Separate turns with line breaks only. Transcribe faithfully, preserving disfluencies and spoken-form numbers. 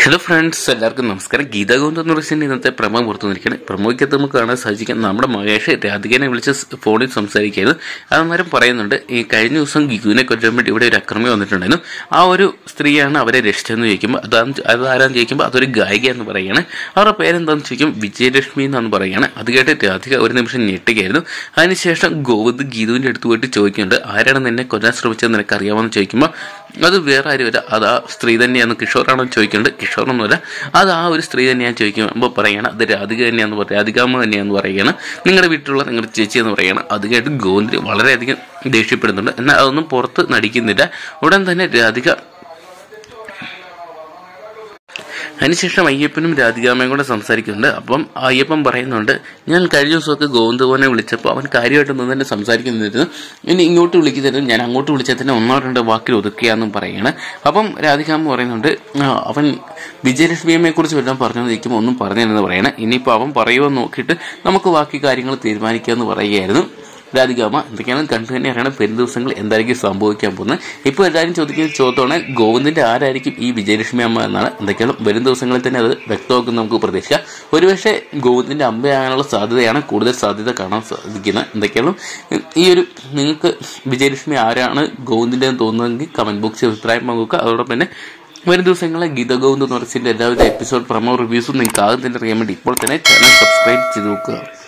Hello friends, എല്ലാവർക്കും നമസ്കാരം. ഗീതാ ഗോവിന്ദ് എന്ന് പറയുന്ന ഇന്നത്തെ പ്രമോ പുറത്തു നിൽക്കുകയാണ്. പ്രമോയ്ക്കകത്ത് നമുക്ക് കാണാൻ സാധിക്കും നമ്മുടെ മഹേഷ് രാധികനെ വിളിച്ച് ഫോണിൽ സംസാരിക്കുകയായിരുന്നു. അന്നേരം പറയുന്നുണ്ട്, ഈ കഴിഞ്ഞ ദിവസം ഗീതുവിനെ കൊല്ലാൻ വേണ്ടി ഇവിടെ ഒരു അക്രമി വന്നിട്ടുണ്ടായിരുന്നു. ആ ഒരു സ്ത്രീയാണ് അവരെ രക്ഷിച്ചെന്ന് ചോദിക്കുമ്പോൾ അതാണ് അതാരാന്ന് ചോദിക്കുമ്പോൾ അതൊരു ഗായിക എന്ന് പറയുകയാണ്. അവരുടെ പേരെന്താണെന്ന് ചോദിക്കും വിജയലക്ഷ്മി എന്നാണ് പറയുകയാണ്. അത് കേട്ട് രാധിക ഒരു നിമിഷം ഞെട്ടുകയായിരുന്നു. അതിനുശേഷം ഗോവിന്ദ് ഗീതുവിൻ്റെ അടുത്ത് പോയിട്ട് ചോദിക്കുന്നുണ്ട്, ആരാണ് നിന്നെ കൊല്ലാൻ ശ്രമിച്ചത് നിനക്ക് അറിയാമെന്ന് ചോദിക്കുമ്പോൾ അത് വേറെ ആരുമല്ല, അത് ആ സ്ത്രീ തന്നെയാണെന്ന് കിഷോറാണെന്ന് ചോദിക്കുന്നുണ്ട്. കിഷോറൊന്നുമല്ല, അത് ആ ഒരു സ്ത്രീ തന്നെയാണ് ചോദിക്കുമ്പോൾ പറയുകയാണ് അത് രാധിക തന്നെയാണെന്ന് പറയുക രാധികാമ്മ തന്നെയാണെന്ന് പറയുകയാണ്. നിങ്ങളുടെ വീട്ടിലുള്ള നിങ്ങളുടെ ചേച്ചി എന്ന് പറയുകയാണ്. അത് കേട്ട് ഗോവിന്ദ് വളരെയധികം ദേഷ്യപ്പെടുന്നുണ്ട്. എന്നാൽ അതൊന്നും പുറത്ത് നടിക്കുന്നില്ല. ഉടൻ തന്നെ രാധിക അതിനുശേഷം അയ്യപ്പനും രാധികാമ്മയും കൂടെ സംസാരിക്കുന്നുണ്ട്. അപ്പം അയ്യപ്പൻ പറയുന്നുണ്ട്, ഞാൻ കഴിഞ്ഞ ദിവസമൊക്കെ ഗോവിന്ദ് പോനെ വിളിച്ചപ്പോൾ അവൻ കാര്യമായിട്ട് നിന്ന് തന്നെ സംസാരിക്കുന്നിരുന്നു. ഇനി ഇങ്ങോട്ട് വിളിക്കുന്നതിനും ഞാൻ അങ്ങോട്ട് വിളിച്ചാൽ തന്നെ ഒന്നോ രണ്ടോ വാക്കിൽ ഒതുക്കുകയാണെന്നും പറയുകയാണ്. അപ്പം രാധികാമ്മ പറയുന്നുണ്ട്, അവൻ വിജയലക്ഷ്മിയമ്മയെ കുറിച്ച് വല്ലതും പറഞ്ഞു നിൽക്കുമ്പോൾ ഒന്നും പറഞ്ഞില്ലെന്ന് പറയണം. ഇനിയിപ്പോൾ അവൻ പറയുമോ നോക്കിയിട്ട് നമുക്ക് ബാക്കി കാര്യങ്ങൾ തീരുമാനിക്കാമെന്ന് പറയുകയായിരുന്നു രാധികാമ്മ. എന്തൊക്കെയാണ് കണ്ടു തന്നെ അറിയണം വരും ദിവസങ്ങൾ എന്തായിരിക്കും സംഭവിക്കാൻ പോകുന്നത്. ഇപ്പോൾ എല്ലാവരും ചോദിക്കുന്ന ചോദ്യമാണ് ഗോവിന്ദിന്റെ ആരായിരിക്കും ഈ വിജയലക്ഷ്മി അമ്മ എന്നാണ്. എന്തൊക്കെയാണ് വരും ദിവസങ്ങളിൽ തന്നെ അത് വ്യക്തമാക്കും നമുക്ക് പ്രതീക്ഷിക്കാം. ഒരുപക്ഷെ ഗോവിന്ദിന്റെ അമ്മയാകാനുള്ള സാധ്യതയാണ് കൂടുതൽ സാധ്യത കാണാൻ സാധിക്കുന്നത്. എന്തൊക്കെയാണ് ഈ ഒരു നിങ്ങൾക്ക് വിജയലക്ഷ്മി ആരാണ് ഗോവിന്ദിന്റെ എന്ന് തോന്നുന്നതെങ്കിൽ കമന്റ് ബോക്സിൽ അഭിപ്രായം പങ്കുവെക്കുക. അതോടൊപ്പം തന്നെ വരും ദിവസങ്ങളെ ഗീതാ ഗോവിന്ദ് എന്ന് പറഞ്ഞതിന്റെ എല്ലാവിധ എപ്പിസോഡ് പ്രമോ റിവ്യൂസും നിങ്ങൾക്ക് ആദ്യം തന്നെ അറിയാൻ വേണ്ടി ഇപ്പോൾ തന്നെ ചാനൽ സബ്സ്ക്രൈബ് ചെയ്ത് നോക്കുക.